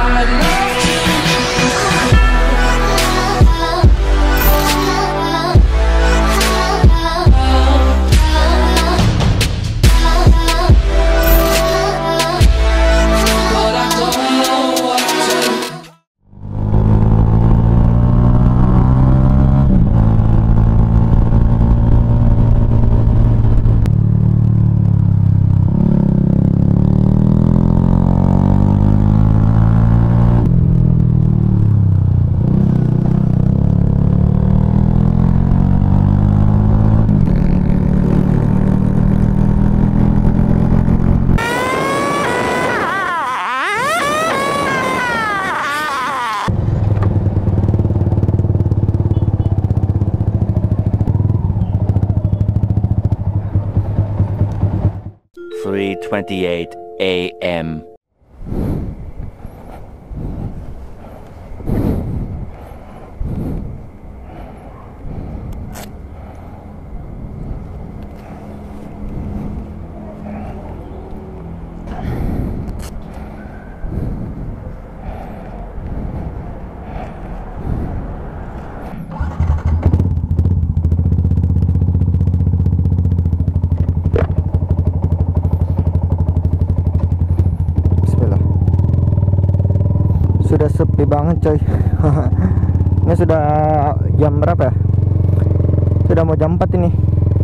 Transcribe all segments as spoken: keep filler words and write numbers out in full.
three twenty-eight A M Sudah sepi banget coy. Ini sudah jam berapa ya? Sudah mau jam empat ini.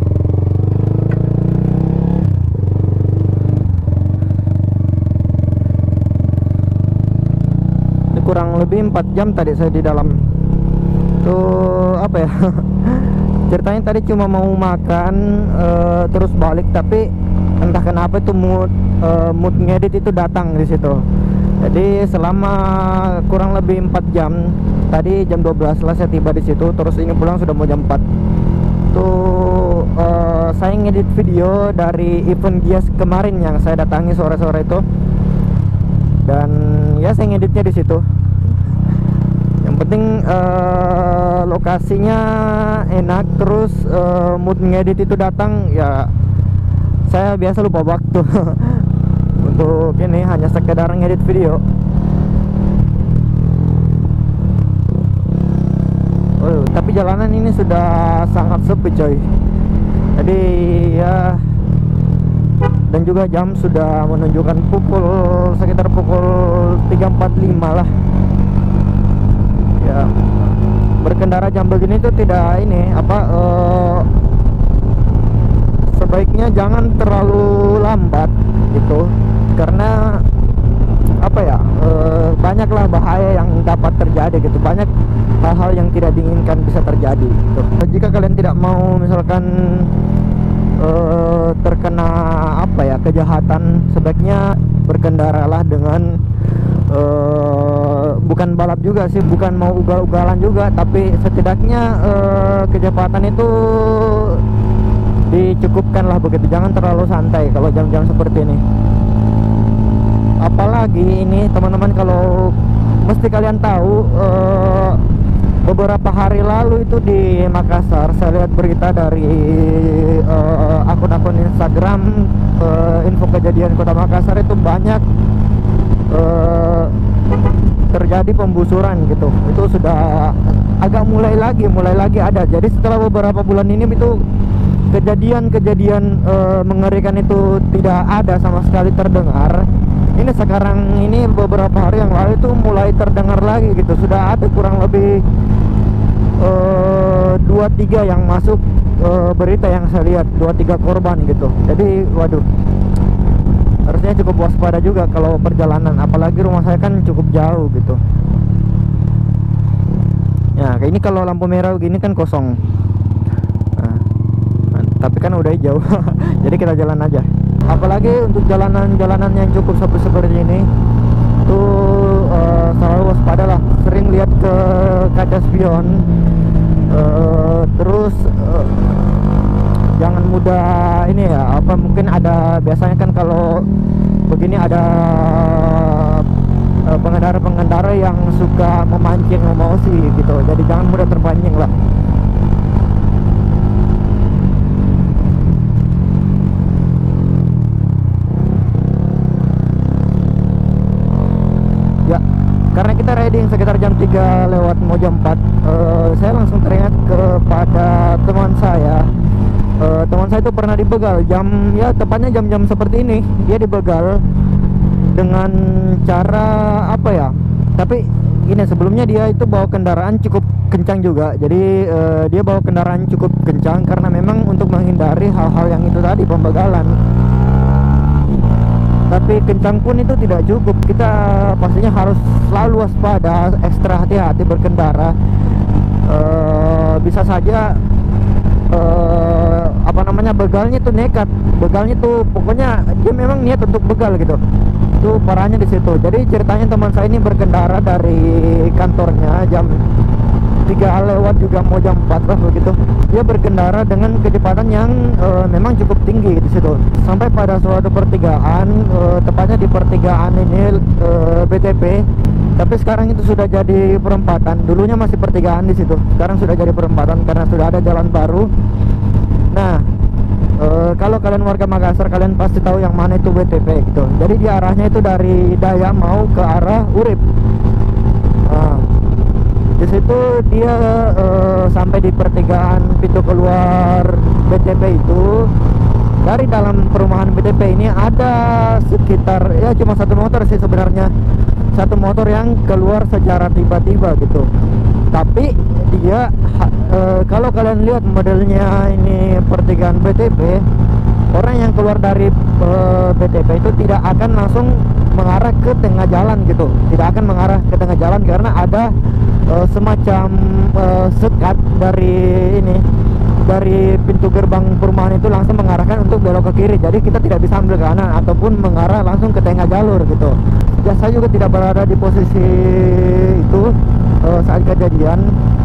Ini kurang lebih empat jam tadi saya di dalam. Tuh apa ya? Ceritanya tadi cuma mau makan uh, terus balik, tapi entah kenapa itu mood uh, mood ngedit itu datang di situ. Jadi selama kurang lebih empat jam, tadi jam dua belas lah saya tiba di situ, terus ini pulang sudah mau jam empat. Tuh uh, saya ngedit video dari event Gias kemarin yang saya datangi sore-sore itu. Dan ya saya ngeditnya di situ. Yang penting uh, lokasinya enak, terus uh, mood ngedit itu datang ya. Saya biasa lupa waktu. Untuk ini hanya sekedar ngedit video. Oh, tapi jalanan ini sudah sangat sepi coy. Jadi ya, dan juga jam sudah menunjukkan pukul sekitar pukul tiga empat puluh lima lah. Ya, berkendara jam begini tuh tidak ini apa uh, sebaiknya jangan terlalu lambat gitu. Karena apa ya, e, banyaklah bahaya yang dapat terjadi gitu, banyak hal-hal yang tidak diinginkan bisa terjadi gitu. Jika kalian tidak mau misalkan e, terkena apa ya kejahatan, sebaiknya berkendaralah dengan e, bukan balap juga sih, bukan mau ugal-ugalan juga, tapi setidaknya e, kecepatan itu dicukupkan lah begitu, jangan terlalu santai kalau jam-jam seperti ini. Apalagi ini teman-teman, kalau mesti kalian tahu uh, beberapa hari lalu itu di Makassar saya lihat berita dari uh, akun-akun Instagram uh, info kejadian kota Makassar itu banyak uh, terjadi pembusuran gitu. Itu sudah agak mulai lagi mulai lagi ada. Jadi setelah beberapa bulan ini itu kejadian-kejadian uh, mengerikan itu tidak ada sama sekali terdengar. Ini sekarang ini beberapa hari yang lalu itu mulai terdengar lagi gitu. Sudah ada kurang lebih dua tiga yang masuk uh, berita yang saya lihat, dua tiga korban gitu. Jadi waduh, harusnya cukup waspada juga kalau perjalanan, apalagi rumah saya kan cukup jauh gitu. Ya kayak ini kalau lampu merah begini kan kosong. Nah, tapi kan udah hijau. Jadi kita jalan aja. Apalagi untuk jalanan-jalanan yang cukup sepi seperti ini tuh uh, selalu waspada lah. Sering lihat ke kaca spion, uh, terus uh, jangan mudah ini ya apa, mungkin ada biasanya kan kalau begini ada uh, pengendara-pengendara yang suka memancing emosi gitu. Jadi jangan mudah terpancing lah. Ya, karena kita riding sekitar jam tiga lewat mau jam empat, uh, saya langsung teringat kepada teman saya. uh, Teman saya itu pernah dibegal jam, ya tepatnya jam-jam seperti ini. Dia dibegal dengan cara apa ya, tapi ini sebelumnya dia itu bawa kendaraan cukup kencang juga. Jadi uh, dia bawa kendaraan cukup kencang karena memang untuk menghindari hal-hal yang itu tadi, pembegalan. Tapi kencang pun itu tidak cukup. Kita pastinya harus selalu waspada, ekstra hati-hati berkendara. uh, Bisa saja uh, apa namanya, begalnya itu nekat. Begalnya itu pokoknya dia memang niat untuk begal gitu. Itu parahnya di situ. Jadi ceritanya teman saya ini berkendara dari kantornya jam tiga lewat juga mau jam empat lah begitu. Dia berkendara dengan kecepatan yang uh, memang cukup tinggi di situ. Sampai pada suatu pertigaan, uh, tepatnya di pertigaan ini uh, B T P. Tapi sekarang itu sudah jadi perempatan. Dulunya masih pertigaan di situ. Sekarang sudah jadi perempatan karena sudah ada jalan baru. Nah, Uh, kalau kalian warga Makassar, kalian pasti tahu yang mana itu B T P gitu. Jadi di arahnya itu dari Daya mau ke arah Urip. Uh, di situ dia uh, sampai di pertigaan pintu keluar B T P itu. Dari dalam perumahan B T P ini ada sekitar, ya cuma satu motor sih sebenarnya. Satu motor yang keluar secara tiba-tiba gitu. Tapi dia e, kalau kalian lihat modelnya ini pertigaan B T P, orang yang keluar dari e, B T P itu tidak akan langsung mengarah ke tengah jalan gitu. Tidak akan mengarah ke tengah jalan karena ada e, semacam e, sekat dari ini, dari pintu gerbang perumahan itu langsung mengarahkan untuk belok ke kiri. Jadi kita tidak bisa ambil ke kanan ataupun mengarah langsung ke tengah jalur gitu. Ya, saya juga tidak berada di posisi itu uh, saat kejadian.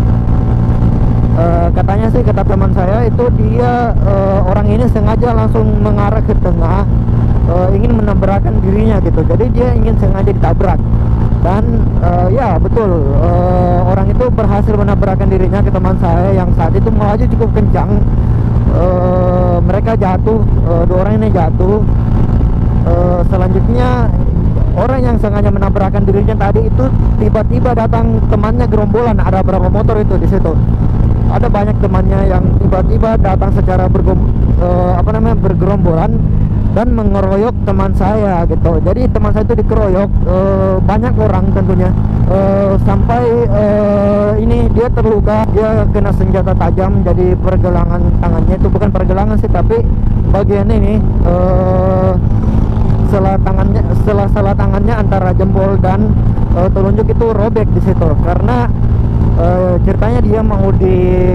Uh, katanya sih, kata teman saya itu dia uh, orang ini sengaja langsung mengarah ke tengah, uh, ingin menabrakkan dirinya gitu. Jadi dia ingin sengaja ditabrak. Dan uh, ya betul, uh, orang itu berhasil menabrakkan dirinya ke teman saya yang saat itu melaju cukup kencang. Uh, mereka jatuh, uh, dua orang ini jatuh. Uh, selanjutnya orang yang sengaja menabrakkan dirinya tadi itu tiba-tiba datang temannya gerombolan. Ada berapa motor itu di situ? Ada banyak temannya yang tiba-tiba datang secara bergom, uh, apa namanya bergerombolan dan mengeroyok teman saya gitu. Jadi teman saya itu dikeroyok uh, banyak orang tentunya, uh, sampai uh, ini dia terluka, dia kena senjata tajam. Jadi pergelangan tangannya itu, bukan pergelangan sih, tapi bagian ini uh, sela tangannya, sela-sela tangannya antara jempol dan uh, telunjuk itu robek di situ. Karena uh, ceritanya dia mau di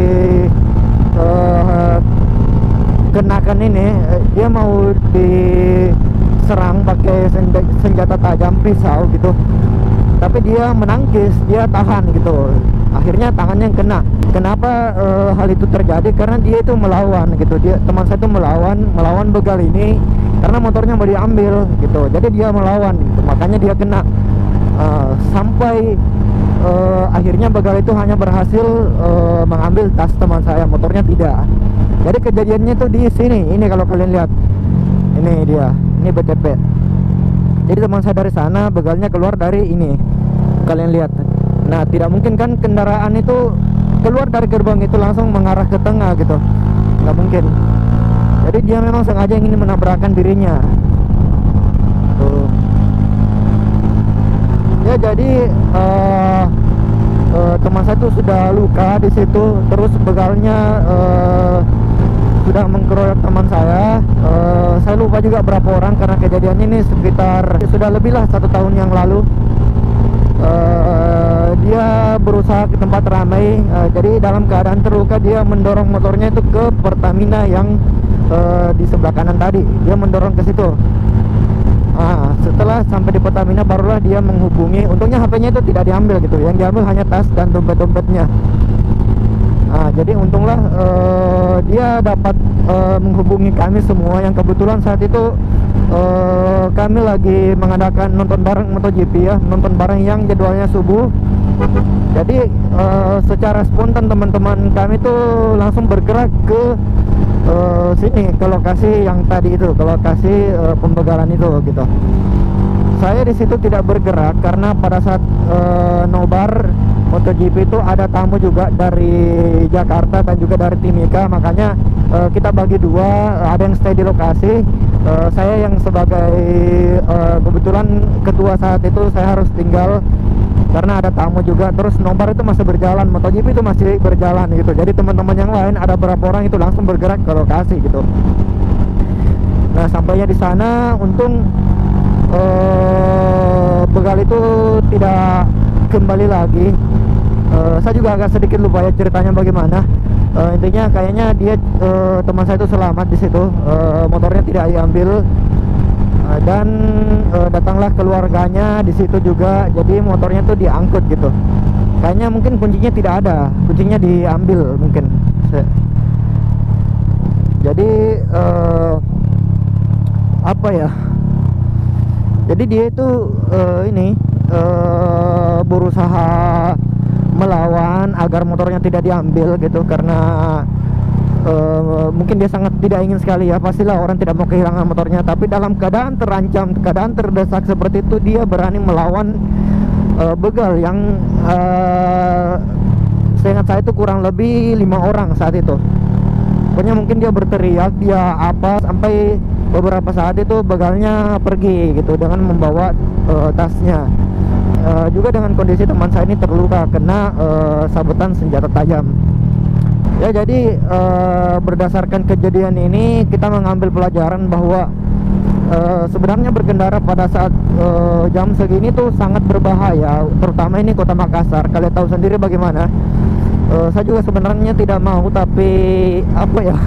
uh, kenakan ini, dia mau diserang pakai senjata tajam, pisau gitu. Tapi dia menangkis, dia tahan gitu. Akhirnya tangannya yang kena. Kenapa uh, hal itu terjadi? Karena dia itu melawan gitu. Dia, teman saya itu melawan, melawan begal ini karena motornya mau diambil gitu. Jadi dia melawan gitu. Makanya dia kena. Uh, sampai uh, akhirnya begal itu hanya berhasil uh, mengambil tas teman saya, motornya tidak. Jadi kejadiannya itu di sini. Ini kalau kalian lihat, ini dia, ini B T P. Jadi teman saya dari sana, begalnya keluar dari ini. Kalian lihat. Nah, tidak mungkin kan kendaraan itu keluar dari gerbang itu langsung mengarah ke tengah gitu. Nggak mungkin. Jadi dia memang sengaja ingin menabrakkan dirinya. Tuh. Ya, jadi uh, uh, teman saya itu sudah luka di situ. Terus begalnya uh, sudah mengkeroyok teman saya. uh, Saya lupa juga berapa orang karena kejadian ini sekitar sudah lebih lah satu tahun yang lalu. uh, Dia berusaha ke tempat ramai. uh, Jadi dalam keadaan terluka dia mendorong motornya itu ke Pertamina yang uh, di sebelah kanan tadi. Dia mendorong ke situ. Nah, setelah sampai di Pertamina barulah dia menghubungi. Untungnya H P-nya itu tidak diambil gitu. Yang diambil hanya tas dan dompet-dompetnya. Nah, jadi untunglah uh, dia dapat uh, menghubungi kami semua. Yang kebetulan saat itu uh, kami lagi mengadakan nonton bareng MotoGP ya, nonton bareng yang jadwalnya subuh. Jadi uh, secara spontan teman-teman kami tuh langsung bergerak ke uh, sini, ke lokasi yang tadi itu, ke lokasi uh, pembegalan itu gitu. saya di situ tidak bergerak karena pada saat uh, nobar MotoGP itu ada tamu juga dari Jakarta dan juga dari Timika, makanya uh, kita bagi dua, ada yang stay di lokasi. Uh, saya yang sebagai uh, kebetulan ketua saat itu saya harus tinggal karena ada tamu juga. Terus nobar itu masih berjalan, MotoGP itu masih berjalan gitu. Jadi teman-teman yang lain ada berapa orang itu langsung bergerak ke lokasi gitu. Nah, sampainya di sana untung uh, begal itu tidak kembali lagi. Uh, saya juga agak sedikit lupa ya ceritanya bagaimana. Uh, intinya kayaknya dia uh, teman saya itu selamat di situ. Uh, motornya tidak diambil. Uh, dan uh, datanglah keluarganya di situ juga. Jadi motornya tuh diangkut gitu. Kayaknya mungkin kuncinya tidak ada, kuncinya diambil mungkin. Jadi uh, apa ya? Jadi dia itu uh, ini uh, berusaha melawan agar motornya tidak diambil gitu, karena uh, mungkin dia sangat tidak ingin sekali ya, pastilah orang tidak mau kehilangan motornya, tapi dalam keadaan terancam, keadaan terdesak seperti itu dia berani melawan uh, begal yang uh, seingat saya itu kurang lebih lima orang saat itu. Pokoknya mungkin dia berteriak, dia apa, sampai beberapa saat itu begalnya pergi gitu dengan membawa uh, tasnya. Uh, juga dengan kondisi teman saya ini terluka kena uh, sabetan senjata tajam. Ya, jadi uh, berdasarkan kejadian ini kita mengambil pelajaran bahwa uh, sebenarnya berkendara pada saat uh, jam segini tuh sangat berbahaya, terutama ini kota Makassar. Kalian tahu sendiri bagaimana. Uh, saya juga sebenarnya tidak mau, tapi apa ya?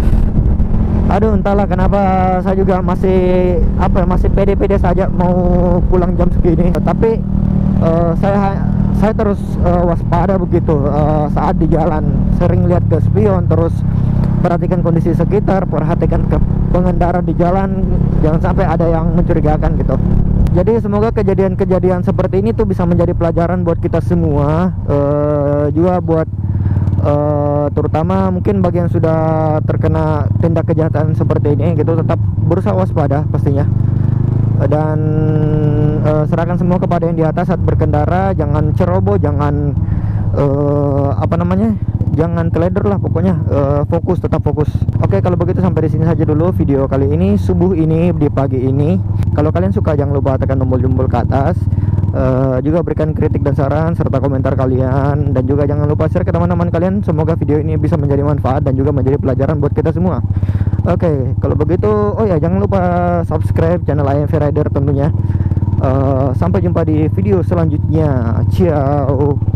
Aduh, entahlah kenapa saya juga masih apa ya, masih pede-pede saja mau pulang jam segini. Tapi Uh, saya saya terus uh, waspada begitu uh, saat di jalan, sering lihat ke spion, terus perhatikan kondisi sekitar, perhatikan ke pengendara di jalan, jangan sampai ada yang mencurigakan gitu. Jadi semoga kejadian-kejadian seperti ini tuh bisa menjadi pelajaran buat kita semua, uh, juga buat uh, terutama mungkin bagi yang sudah terkena tindak kejahatan seperti ini gitu, tetap berusaha waspada pastinya. Dan uh, serahkan semua kepada yang di atas saat berkendara, jangan ceroboh, jangan uh, apa namanya, jangan teledor lah pokoknya. Uh, fokus, tetap fokus. Oke, kalau begitu sampai di sini saja dulu video kali ini, subuh ini, di pagi ini. Kalau kalian suka jangan lupa tekan tombol jempol ke atas. Uh, juga berikan kritik dan saran serta komentar kalian, dan juga jangan lupa share ke teman-teman kalian. Semoga video ini bisa menjadi manfaat dan juga menjadi pelajaran buat kita semua. Oke, okay, kalau begitu, oh ya jangan lupa subscribe channel A M V Rider tentunya. Uh, sampai jumpa di video selanjutnya. Ciao.